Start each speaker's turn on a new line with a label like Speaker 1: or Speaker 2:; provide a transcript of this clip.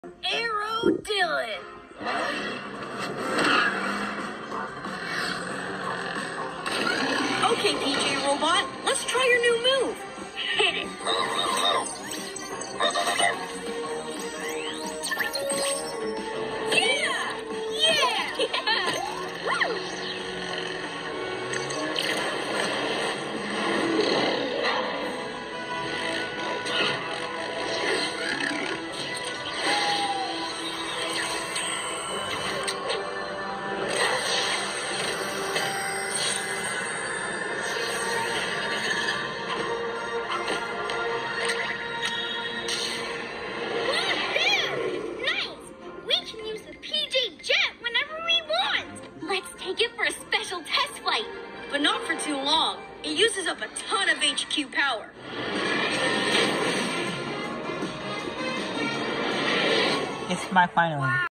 Speaker 1: Arrow Dylan. Okay, PJ Robot, let's try your new move. Hit it. Yeah! Yeah! Yeah! Woo! But not for too long. It uses up a ton of HQ power.
Speaker 2: It's my final.